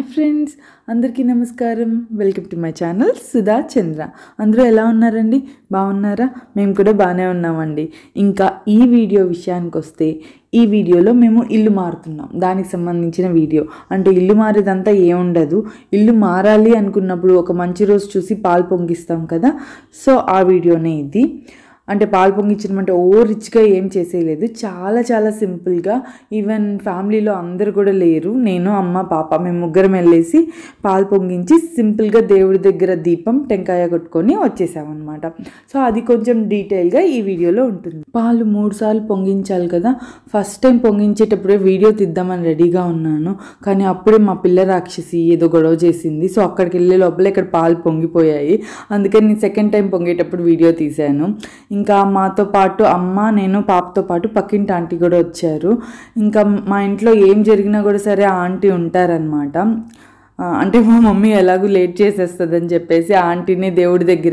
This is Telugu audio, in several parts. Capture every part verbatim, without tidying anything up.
ఫ్రెండ్స్, అందరికీ నమస్కారం. Welcome to my channel Sudha Chandra. అందరూ ఎలా ఉన్నారండి? బాగున్నారా? మేము కూడా బాగానే ఉన్నామండి. ఇంకా ఈ వీడియో విషయానికి వస్తే, ఈ వీడియోలో మేము ఇల్లు మారుతున్నాం, దానికి సంబంధించిన వీడియో. అంటే ఇల్లు మారేదంతా ఏముండదు, ఇల్లు మారాలి అనుకున్నప్పుడు ఒక మంచి రోజు చూసి పాలు పొంగిస్తాం కదా, సో ఆ వీడియోనే ఇది. అంటే పాలు పొంగించడం అంటే ఓ రిచ్గా ఏం చేసేయలేదు, చాలా చాలా సింపుల్గా. ఈవెన్ ఫ్యామిలీలో అందరు కూడా లేరు, నేను అమ్మ పాప మేము ముగ్గురం వెళ్ళేసి పాలు పొంగించి సింపుల్గా దేవుడి దగ్గర దీపం టెంకాయ కొట్టుకొని వచ్చేసామన్నమాట. సో అది కొంచెం డీటెయిల్గా ఈ వీడియోలో ఉంటుంది. పాలు మూడు సార్లు పొంగించాలి కదా. ఫస్ట్ టైం పొంగించేటప్పుడే వీడియో తీద్దామని రెడీగా ఉన్నాను, కానీ అప్పుడే మా పిల్ల రాక్షసి ఏదో గొడవ చేసింది. సో అక్కడికి వెళ్ళే లోపల ఇక్కడ పాలు పొంగిపోయాయి, అందుకని నేను సెకండ్ టైం పొంగేటప్పుడు వీడియో తీశాను. ఇంకా మాతో పాటు అమ్మ, నేను, పాపతో పాటు పక్కింటి ఆంటీ కూడా వచ్చారు. ఇంకా మా ఇంట్లో ఏం జరిగినా కూడా సరే ఆ ఆంటీ ఉంటారనమాట. అంటే మా మమ్మీ ఎలాగూ లేట్ చేసేస్తుందని చెప్పేసి ఆంటీని దేవుడి దగ్గర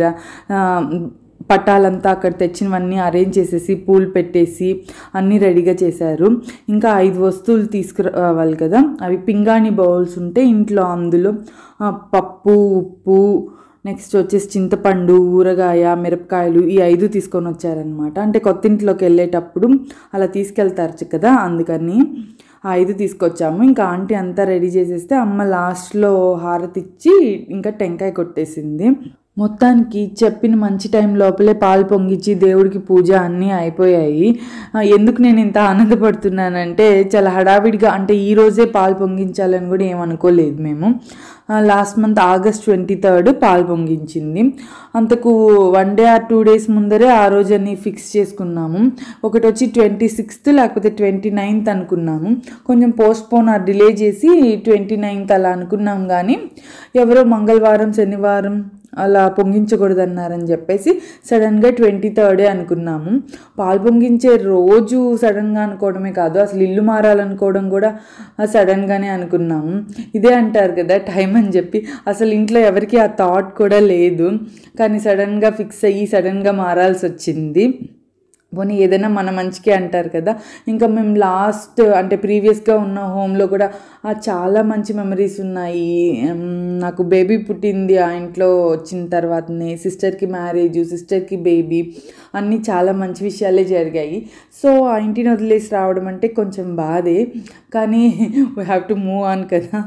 పట్టాలంతా అక్కడ తెచ్చినవన్నీ అరేంజ్ చేసేసి పూలు పెట్టేసి అన్నీ రెడీగా చేశారు. ఇంకా ఐదు వస్తువులు తీసుకురావాలి కదా, అవి పింగాణి బౌల్స్ ఉంటే ఇంట్లో, అందులో పప్పు, ఉప్పు, నెక్స్ట్ వచ్చేసి చింతపండు, ఊరగాయ, మిరపకాయలు, ఈ ఐదు తీసుకొని వచ్చారనమాట. అంటే కొత్త ఇంట్లోకి వెళ్ళేటప్పుడు అలా తీసుకెళ్తారు కదా, అందుకని ఆ ఐదు తీసుకొచ్చాము. ఇంకా ఆంటీ అంతా రెడీ చేసేస్తే అమ్మ లాస్ట్లో హారతి ఇచ్చి ఇంకా టెంకాయ కొట్టేసింది. మొత్తానికి చెప్పిన మంచి టైం లోపలే పాలు పొంగించి దేవుడికి పూజ అన్నీ అయిపోయాయి. ఎందుకు నేను ఇంత ఆనందపడుతున్నానంటే, చాలా హడావిడిగా, అంటే ఈరోజే పాలు పొంగించాలని కూడా ఏమనుకోలేదు మేము. Last month August twenty third పాలు పొంగించింది. అంతకు one day or two days ముందరే ఆ రోజని ఫిక్స్ చేసుకున్నాము. ఒకటి వచ్చి ట్వంటీ సిక్స్త్ లేకపోతే ట్వంటీ నైన్త్ అనుకున్నాము. కొంచెం పోస్ట్పోన్ ఆర్ డిలే చేసి ట్వంటీ నైన్త్ అలా అనుకున్నాం, కానీ ఎవరో మంగళవారం శనివారం అలా పొంగించకూడదన్నారని చెప్పేసి సడన్గా ట్వంటీ థర్డే అనుకున్నాము. పాలు పొంగించే రోజు సడన్గా అనుకోవడమే కాదు, అసలు ఇల్లు మారాలనుకోవడం కూడా సడన్గానే అనుకున్నాము. ఇదే అంటారు కదా టైం అని చెప్పి, అసలు ఇంట్లో ఎవరికి ఆ థాట్ కూడా లేదు, కానీ సడన్గా ఫిక్స్ అయ్యి సడన్గా మారాల్సి వచ్చింది. పోనీ ఏదైనా మన మంచికే అంటారు కదా. ఇంకా మేము లాస్ట్ అంటే ప్రీవియస్గా ఉన్న హోమ్లో కూడా చాలా మంచి మెమరీస్ ఉన్నాయి. నాకు బేబీ పుట్టింది ఆ ఇంట్లో వచ్చిన తర్వాతనే, సిస్టర్కి మ్యారేజ్, సిస్టర్కి బేబీ, అన్నీ చాలా మంచి విషయాలే జరిగాయి. సో ఆ ఇంటిని వదిలేసి రావడం అంటే కొంచెం బాధే, కానీ we have to move on కదా,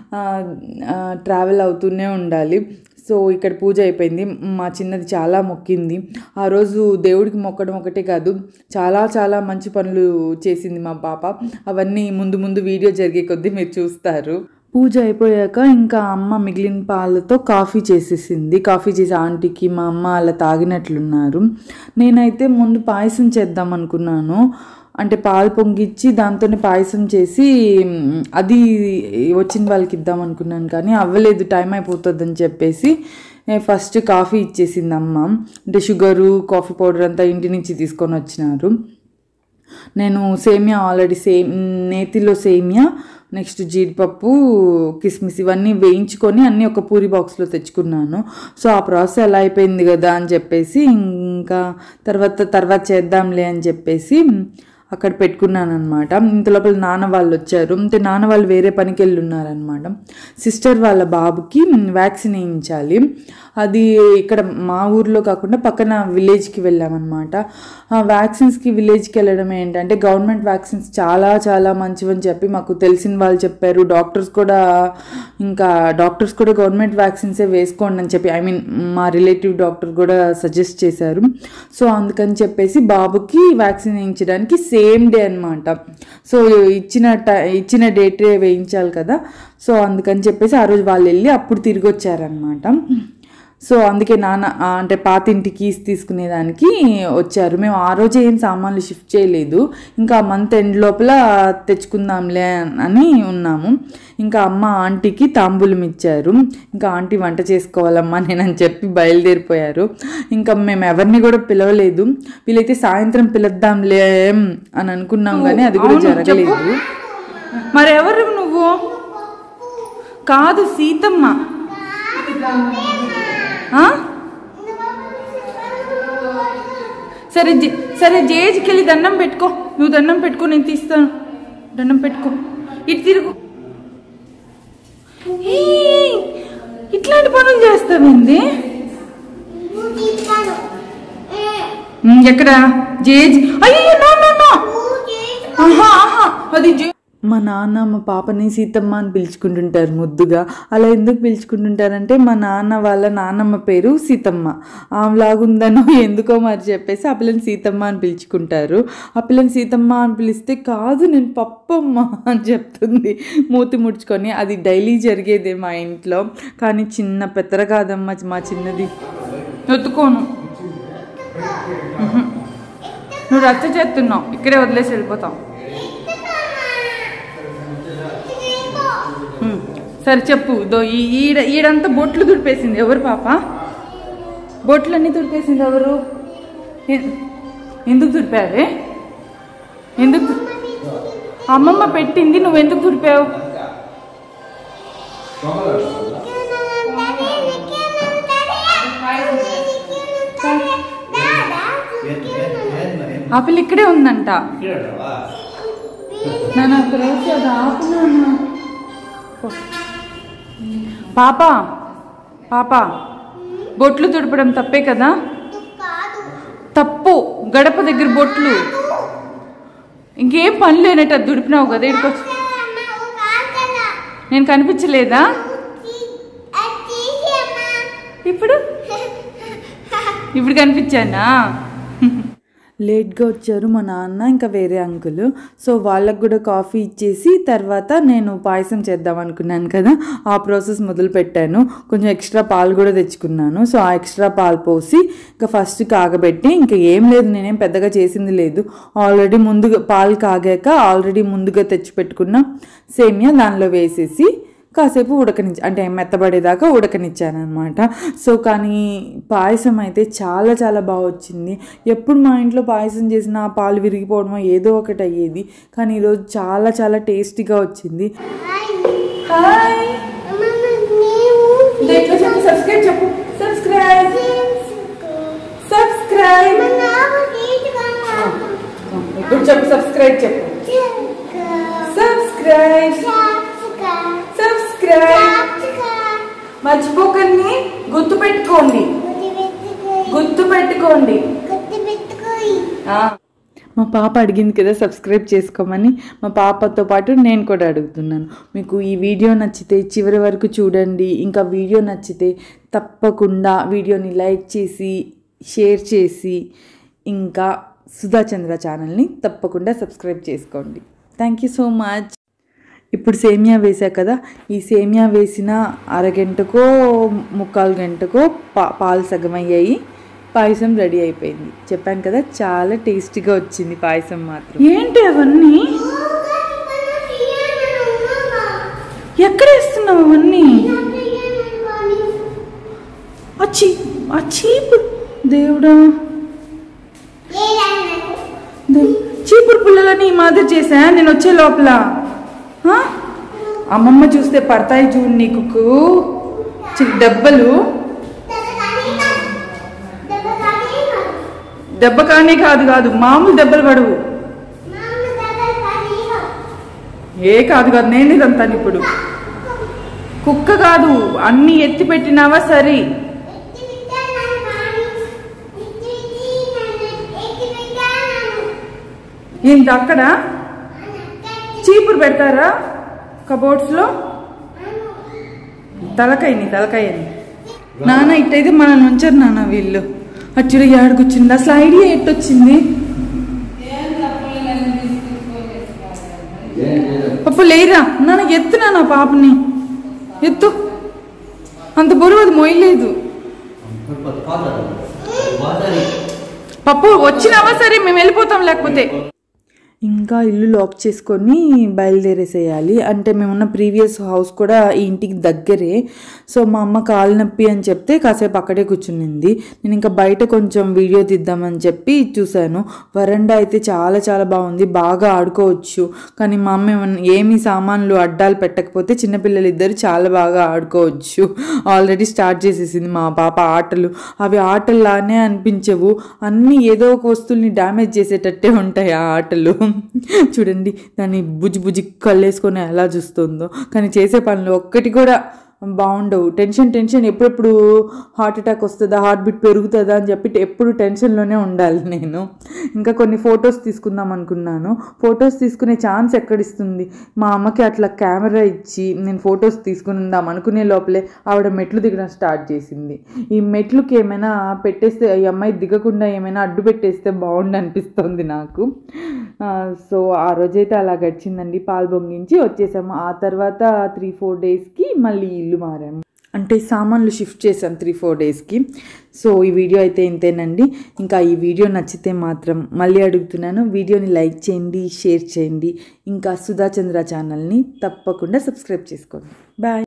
ట్రావెల్ అవుతూనే ఉండాలి. సో ఇక్కడ పూజ అయిపోయింది. మా చిన్నది చాలా మొక్కింది ఆ రోజు. దేవుడికి మొక్కడం ఒకటే కాదు, చాలా చాలా మంచి పనులు చేసింది మా పాప. అవన్నీ ముందు ముందు వీడియో జరిగే కొద్దీ మీరు చూస్తారు. పూజ అయిపోయాక ఇంకా అమ్మ మిగిలిన పాలతో కాఫీ చేసేసింది. కాఫీ చేసి ఆంటీకి, మా అమ్మ అలా తాగినట్లున్నారు. నేనైతే ముందు పాయసం చేద్దాం అనుకున్నాను, అంటే పాలు పొంగిచ్చి దాంతోనే పాయసం చేసి అది వచ్చిన వాళ్ళకి ఇద్దాం అనుకున్నాను, కానీ అవ్వలేదు, టైం అయిపోతుందని చెప్పేసి ఫస్ట్ కాఫీ ఇచ్చేసింది అమ్మ. అంటే షుగరు, కాఫీ పౌడర్ అంతా ఇంటి నుంచి తీసుకొని వచ్చినారు. నేను సేమియా ఆల్రెడీ సేమ్ నేతిలో సేమియా, నెక్స్ట్ జీడిపప్పు, కిస్మిస్ ఇవన్నీ వేయించుకొని అన్నీ ఒక పూరి బాక్స్లో తెచ్చుకున్నాను. సో ఆ ప్రాసెస్ ఎలా అయిపోయింది కదా అని చెప్పేసి ఇంకా తర్వాత తర్వాత చేద్దాంలే అని చెప్పేసి అక్కడ పెట్టుకున్నాను అనమాట. ఇంత లోపల నాన్న వాళ్ళు వచ్చారు. అంటే నాన్న వాళ్ళు వేరే పనికి వెళ్ళి ఉన్నారనమాట. సిస్టర్ వాళ్ళ బాబుకి వ్యాక్సిన్ వేయించాలి. అది ఇక్కడ మా ఊర్లో కాకుండా పక్కన విలేజ్కి వెళ్ళామన్నమాట. ఆ వ్యాక్సిన్స్కి విలేజ్కి వెళ్ళడం ఏంటంటే, గవర్నమెంట్ వ్యాక్సిన్స్ చాలా చాలా మంచివని చెప్పి మాకు తెలిసిన వాళ్ళు చెప్పారు. డాక్టర్స్ కూడా ఇంకా డాక్టర్స్ కూడా గవర్నమెంట్ వ్యాక్సిన్సే వేసుకోండి అని చెప్పి, ఐ మీన్ మా రిలేటివ్ డాక్టర్ కూడా సజెస్ట్ చేశారు. సో అందుకని చెప్పేసి బాబుకి వ్యాక్సిన్ వేయించడానికి సేమ్ డే అనమాట. సో ఇచ్చిన టై ఇచ్చిన డేటే వేయించాలి కదా, సో అందుకని చెప్పేసి ఆ రోజు వాళ్ళు వెళ్ళి అప్పుడు తిరిగి వచ్చారనమాట. సో అందుకే నాన్న అంటే పాత ఇంటి కీస్ తీసుకునేదానికి వచ్చారు. మేము ఆ రోజే ఏం సామాన్లు షిఫ్ట్ చేయలేదు, ఇంకా మంత్ ఎండ్ లోపల తెచ్చుకుందాంలే అని ఉన్నాము. ఇంకా అమ్మ ఆంటీకి తాంబూలం ఇచ్చారు. ఇంకా ఆంటీ వంట చేసుకోవాలమ్మా నేనని చెప్పి బయలుదేరిపోయారు. ఇంకా మేము ఎవరిని కూడా పిలవలేదు. వీళ్ళైతే సాయంత్రం పిలుద్దాంలే అని అనుకున్నాం, కానీ అది కూడా జరగలేదు. మరెవరు నువ్వు? కాదు సీతమ్మ. సరే సరే జేజ్కి వెళ్ళి దండం పెట్టుకో, నువ్వు దండం పెట్టుకో, నేను తీస్తాను. దండం పెట్టుకో, ఇటు తిరుగు. ఇట్లాంటి పనులు చేస్తావేంది? ఎక్కడ జేజ్? అయ్యో నో నో నో, ఆహా ఆహా అది జే. మా నాన్న మా పాపని సీతమ్మ అని పిలుచుకుంటుంటారు ముద్దుగా. అలా ఎందుకు పిలుచుకుంటుంటారంటే మా నాన్న వాళ్ళ నాన్నమ్మ పేరు సీతమ్మ, ఆమెలాగుందనో ఎందుకో మరి చెప్పేసి ఆ పిల్లని సీతమ్మ అని పిలుచుకుంటారు. ఆ పిల్లని సీతమ్మ అని పిలిస్తే కాదు నేను పప్పమ్మ అని చెప్తుంది మూతి ముడుచుకొని. అది డైలీ జరిగేదే మా ఇంట్లో, కానీ చిన్న పెత్తర కాదమ్మ మా చిన్నది. ఎత్తుకోను, నువ్వు రచ్చ చేస్తున్నావు, ఇక్కడే వదిలేసి వెళ్ళిపోతావు. సరే చెప్పు. దో ఈడ ఈడంతా బొట్లు తుడిపేసింది ఎవరు పాప? బొట్లన్నీ తుడిపేసింది ఎవరు? ఎందుకు తుడిపావే? ఎందుకు? అమ్మమ్మ పెట్టింది, నువ్వెందుకు తుడిపావు? ఆ పిల్ల ఇక్కడే ఉందంట. నాన్న ఒక రోజు అది ఆపునా. పాప పాప బొట్లు తుడపడం తప్పే కదా? తప్పు. గడప దగ్గర బొట్లు ఇంకేం పని లేనట్టు అది దుడిపినావు కదా ఇక్కడికి. నేను కనిపించలేదా ఇప్పుడు? ఇప్పుడు కనిపించానా? లేట్గా వచ్చారు మా నాన్న ఇంకా వేరే అంకుల్. సో వాళ్ళకు కూడా కాఫీ ఇచ్చేసి తర్వాత నేను పాయసం చేద్దాం అనుకున్నాను కదా, ఆ ప్రాసెస్ మొదలు పెట్టాను. కొంచెం ఎక్స్ట్రా పాలు కూడా తెచ్చుకున్నాను. సో ఆ ఎక్స్ట్రా పాలు పోసి ఇంకా ఫస్ట్ కాగబెట్టి, ఇంకా ఏం లేదు నేనేం పెద్దగా చేసింది లేదు. ఆల్రెడీ ముందుగా పాలు కాగాక ఆల్రెడీ ముందుగా తెచ్చిపెట్టుకున్న సేమియా దానిలో వేసేసి కాసేపు ఉడకనిచ్చి అంటే మెత్తబడేదాకా ఉడకనిచ్చాను అనమాట. సో కానీ పాయసం అయితే చాలా చాలా బాగా వచ్చింది. ఎప్పుడు మా ఇంట్లో పాయసం చేసిన పాలు విరిగిపోవడమో ఏదో ఒకటి అయ్యేది, కానీ ఈరోజు చాలా చాలా టేస్టీగా వచ్చింది. హాయ్, సబ్స్క్రైబ్ చెప్పు. సబ్స్క్రైబ్ సబ్స్క్రైబ్ ఇప్పుడు చెప్పు. సబ్స్క్రైబ్ చెప్పు. సబ్స్క్రైబ్ మర్చిపోకండి, గుర్తు పెట్టుకోండి, గుర్తు పెట్టుకోండి. మా పాప అడిగింది కదా సబ్స్క్రైబ్ చేసుకోమని, మా పాపతో పాటు నేను కూడా అడుగుతున్నాను. మీకు ఈ వీడియో నచ్చితే చివరి వరకు చూడండి. ఇంకా వీడియో నచ్చితే తప్పకుండా వీడియోని లైక్ చేసి షేర్ చేసి ఇంకా సుధా చంద్ర ఛానల్ని తప్పకుండా సబ్స్క్రైబ్ చేసుకోండి. Thank you so much. ఇప్పుడు సేమియా వేసా కదా, ఈ సేమియా వేసిన అరగంటకో ముక్కాలు గంటకో పా పాలు సగం అయ్యాయి, పాయసం రెడీ అయిపోయింది. చెప్పాను కదా చాలా టేస్టీగా వచ్చింది పాయసం మాత్రం. ఏంటి అవన్నీ ఎక్కడ వేస్తున్నావు? అవన్నీ అచ్చి చీపురు దేవుడా, చీపురు పుల్లలని ఈ మాదిరి చేసా నేను వచ్చే లోపల. అమ్మమ్మ చూస్తే పడతాయి చూడు నీకు దెబ్బలు. దెబ్బ కానీ కాదు కాదు మామూలు దెబ్బలు పడవు. ఏ కాదు కాదు నేను ఇదంతాను ఇప్పుడు. కుక్క కాదు, అన్ని ఎత్తి పెట్టినావా సరే. ఏంటి అక్కడ చీపురు పెడతారా కబోర్డ్స్లో? తలకాయ నీ తలకాయని నాన్న ఇట్టయితే మనల్ని ఉంచారు నాన్న వీళ్ళు. అచ్చుడు ఏడుకొచ్చింది, అసలు ఐడియా ఎట్టొచ్చింది? పప్పు లేరా నాన్న, ఎత్తునా నా పాపని ఎత్తు. అంత బరువు అది మొయ్యలేదు. పప్పు వచ్చినావా సరే, మేము వెళ్ళిపోతాం. లేకపోతే ఇంకా ఇల్లు లాక్ చేసుకొని బయలుదేరేసేయాలి. అంటే మేమున్న ప్రీవియస్ హౌస్ కూడా ఈ ఇంటికి దగ్గరే. సో మా అమ్మ కాలు నొప్పి అని చెప్తే కాసేపు అక్కడే కూర్చునింది. నేను ఇంకా బయట కొంచెం వీడియో తీద్దామని చెప్పి చూశాను. వరండా అయితే చాలా చాలా బాగుంది, బాగా ఆడుకోవచ్చు. కానీ మా అమ్మ ఏమీ సామాన్లు అడ్డాలు పెట్టకపోతే చిన్నపిల్లలు ఇద్దరు చాలా బాగా ఆడుకోవచ్చు. ఆల్రెడీ స్టార్ట్ చేసేసింది మా పాప ఆటలు. అవి ఆటల్లానే అనిపించవు, అన్నీ ఏదో ఒక వస్తువుల్ని డ్యామేజ్ చేసేటట్టే ఉంటాయి ఆ ఆటలు. చూడండి దాన్ని బుజ్జి బుజ్జి కళ్ళేసుకొని ఎలా చూస్తుందో. కానీ చేసే పనులు ఒక్కటి కూడా బాగుండవు. టెన్షన్ టెన్షన్ ఎప్పుడెప్పుడు హార్ట్ అటాక్ వస్తుందా, హార్ట్ బీట్ పెరుగుతుందా అని చెప్పి ఎప్పుడు టెన్షన్లోనే ఉండాలి నేను. ఇంకా కొన్ని ఫొటోస్ తీసుకుందాం అనుకున్నాను. ఫొటోస్ తీసుకునే ఛాన్స్ ఎక్కడిస్తుంది. మా అమ్మకి అట్లా కెమెరా ఇచ్చి నేను ఫొటోస్ తీసుకుందాం అనుకునే లోపలే ఆవిడ మెట్లు దిగడం స్టార్ట్ చేసింది. ఈ మెట్లుకి ఏమైనా పెట్టేస్తే, ఈ అమ్మాయి దిగకుండా ఏమైనా అడ్డు పెట్టేస్తే బాగుండు అనిపిస్తుంది నాకు. సో ఆ రోజైతే అలా గడిచిందండి. పాలు పొంగించి వచ్చేసాము. ఆ తర్వాత త్రీ ఫోర్ డేస్కి మళ్ళీ ఇల్లు మారాము, అంటే సామాన్లు షిఫ్ట్ చేసాం త్రీ ఫోర్ డేస్కి. సో ఈ వీడియో అయితే ఇంతేనండి. ఇంకా ఈ వీడియో నచ్చితే మాత్రం మళ్ళీ అడుగుతున్నాను, వీడియోని లైక్ చేయండి, షేర్ చేయండి. ఇంకా సుధా చంద్ర ఛానల్ని తప్పకుండా సబ్స్క్రైబ్ చేసుకోండి. బాయ్.